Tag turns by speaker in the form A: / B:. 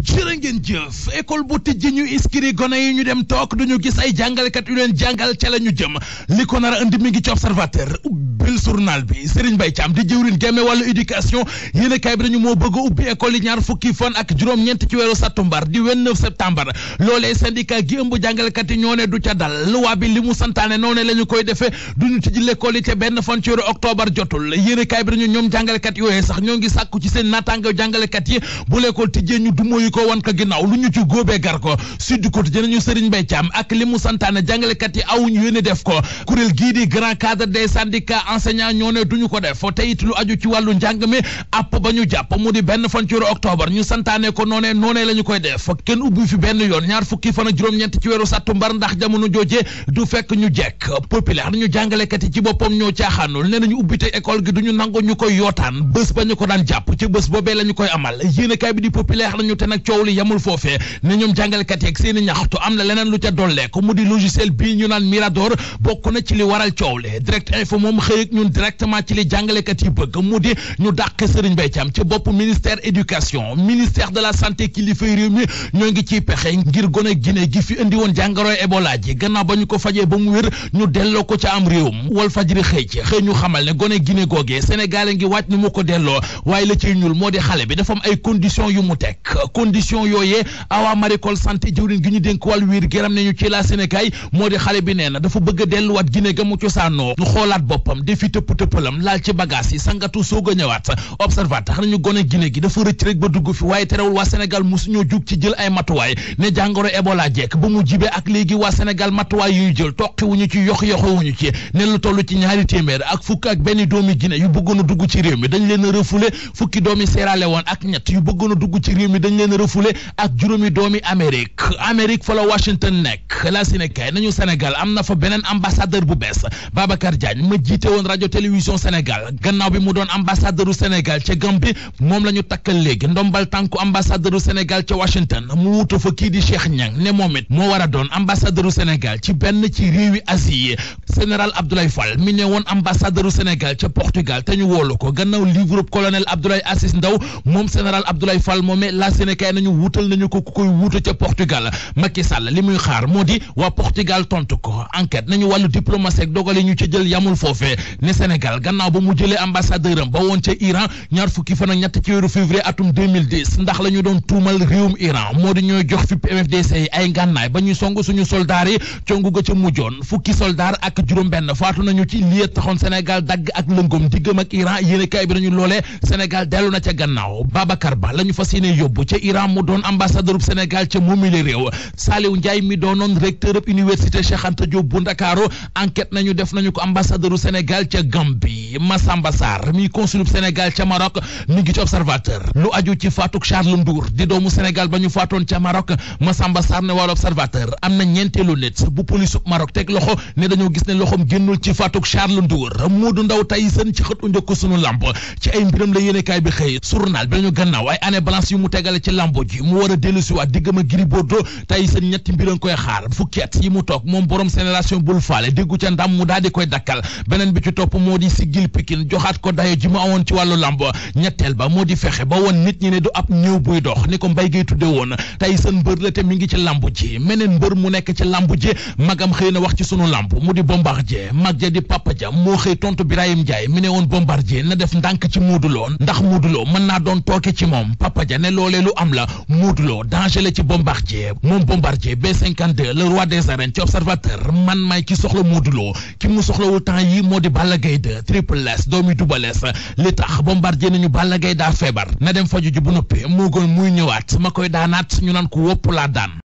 A: jërë ngeen jëf école bu tijji ñu inscrit gone yi ñu dem toog duñu gis ay jàngalekat yu leen jàngal ca la ñu jëm li ko nar a indi mi ngi ci observateur ubbil journal bi Serigne Mbaye Thiam di jëwriñ gémme wàllu éducation yéen kaay bi dañu moo bëgg a ubbi école yi ñaar fukki fan ak juróom-ñeent ci weeru sattumbar di 29 septembre loolee syndicat gi ëmb jàngalekat yi ñoo ne du ca dal loi bi li mu santaane noonu la ñu koy defee duñu tijji l'école yi ca benn fan ci weeru octobre jotul yéen kaay bi dañu ñoom jàngalekat yooyee sax ñoo ngi sàkku ci seen naataango jàngalekat yi bu l'école tijjee ñu dumóoyu ko wan ko ginnaaw lu ñu ci góobee gar ko Sud Quotidien ñu Serigne Mbaye Thiam ak li mu santaane jàngalekat yi awuñu yéene def ko kuréel gii di grand cadre des syndicats enseignants ñoo ne duñu ko def te it lu aju ci wàllu njàng mi app ba ñu jàpp mu di benn fan ci weeru octobre ñu santaane ko noonee la ñu koy def kenn ubbi fi benn yoon ñaar fukki fan ak juróom-ñeent ci weeru sàttumbar ndax jamono jooje du fekk ñu jekk populaire ñu jàngalekat yi ci boppam ñoo caaxaanul nee nañu ubbite école gi duñu nangu ñu koy yootaan bés ba ñu ko daan jàpp ci bés boobee la ñu koy amal yéenekaay bi di populaire lañu te nag coow li yamul foofee ne ñoom jàngalekat yi ak seeni ñaxtu am na leneen lu ca dolleeku mu di logiciel bii ñu naan Mirador bokk na ci li waral coow li direct info moom xëy ak ñun directement ci li jàngalekat yi bëgg mu di ñu dàq Serigne Mbaye Thiam ci bopp ministère éducation ministère de la santé kilifay réew mi ñoo ngi ciy pexe ngir gone Guinée gi fi indi woon jàngoroy Ebola ji gannaaw ba ñu ko fajee ba mu wér ñu delloo ko ca am réewum Walf Fadjri xëy ñu xamal ne gone Guinée googee Sénégal ngi wàcc ni mu ko delloo waaye la ciy ñuul moo di xale bi dafa am ay conditions yu mu teg condition yooyee Awa Maricol santé jëwriñ gi ñu dénk wàllu wér géram ne ñu ci la Sénégal moo di xale bi nee na dafa bëgg a delluwaat Guinée ga mu cosaanoo ñu xoolaat boppam defi tëpp-tëppalam laal ci bagage yi sangatu soog a ñëwaat observateur nañu gone Guinée gi dafa rëcc rek ba dugg fi waaye terewul waa Sénégal musuñoo jug ci jël ay matuwaay ne jàngoro Ebola jekk ba mu jibee ak léegi waa Sénégal matuwaay yuy jël toqi wuñu ci yoxi-yoxi ci ne lu toll ci ñaari téeméer ak fukk ak benn doomi Guinée yu bëggoon a dugg ci réew mi dañ leen a refoulé fukki doomi Sierra Leone ak ñett yu bëggoon a dugg ci réew mi dañ leen a refoulé ak juróomi doomi Amérique fa la Washington nekk la Sénégal nañu Sénégal am na fa beneen ambassadeur bu bees Babacar Diagne ma jiite woon radio télévision Sénégal gannaaw bi mu doon ambassadeur u Sénégal ca Gambie moom la ñu takkal léegi ndombal tànku ambassadeur u Sénégal ca Washington mu wutu fa kii di Cheikh Niang ne moom it moo war a doon ambassadeur u Sénégal ci benn ci réewi Asie yi général Abdoulaye Fall mi ne woon ambassadeur u Sénégal ca Portugal te ñu woolu ko gannaaw livre colonel Abdoulaye Assis Ndaw moom général Abdoulaye Fall moomee la Sénégal nañu wutal nañu ko ku koy wuutu ca Portugal Macky Sall li muy xaar moo di waa Portugal tontu ko enquête nañu wàllu diplomatie ak dogale ñu ci jël yamul foofee ne Sénégal gannaaw ba mu jëlee ambassadeur am ba woon ca Iran ñaar fukki fan ak ñett ci weeru février atum 2010 ndax la ñu doon tuumal réewum Iran moo di ñooy jox fi MFDC yi ay ngànnaay ba ñuy song suñu soldaar yi congu ga ca mujjoon fukki soldaar ak juróom-benn faatu nañu ci lii taxoon Sénégal dagg ak lëngom diggam ak Iran yéene kaay bi nañu loolee Sénégal dellu na ca gannaaw Babacar Ba la ñu fas yéene yóbbu ca Iran mu doon ambassadeur bu Sénégal ca moomile réew Saliou Ndiaye mi doonoon recteur ab université Cheikh Anta Diop bu Ndakaaru enquête nañu def nañu ko ambassadeur bu Sénégal ca Gambie Massamba Sarr mi consul bu Sénégal ca Maroc mi ngi ci observateur lu aju ci faatuk Charles Ndour di doomu Sénégal ba ñu faatoon ca Maroc Massamba Sarr ne wàllu observateur am na ñeenteelu nit bu police Maroc teg loxo ne dañoo gis ne loxoom génnul ci faatuk Charles Ndour Modou Ndaw Tyson ci xët u njëkk sunu lamb ci ay mbiram la yéenekaay bi xëy journal bi lañu gannaaw ay année balance yu mu tegale ci lambo ji mu war a dellu si waat diggam ak Gris Bordeaux Tyson ñetti mbir koy xaar fukki at yi mu toog moom borom génération bul faale déggu ca ndam mu daal di koy dakkal beneen bi ci topp moo di siggil Pikine joxaat ko dayo ji mu awoon ci wàllu lamb ñetteel ba moo di fexe ba woon nit ñi ne du ab néew buy dox ni ko Mbaye Gueye tudde woon Tyson mbër la te mi ngi ci lamb ji meneen mbër mu nekk ci lamb ji magam xëy na wax ci sunu lamb mu di Bombardier mag ja di Papa Ja moo xëy tontu Birahim Ndiaye mi ne woon Bombardier na def ndànk ci Modou Lo ndax Modou Lo mën naa doon tooke ci moom Papa Ja ne loolee lu am la Modou Lo danger la ci Bombardier moom Bombardier B52 le roi des arènes ci observateur man may ki soxla Modou Lo ki mu soxlawul temps yi moo di Balla Gaye 2 Triple S doomi Double S li tax Bombardier nañu Balla Gaye daa feebar na dem faju ji bu noppi moo gën muy ñëwaat ma koy daanaat ñu naan ko wopp laa daan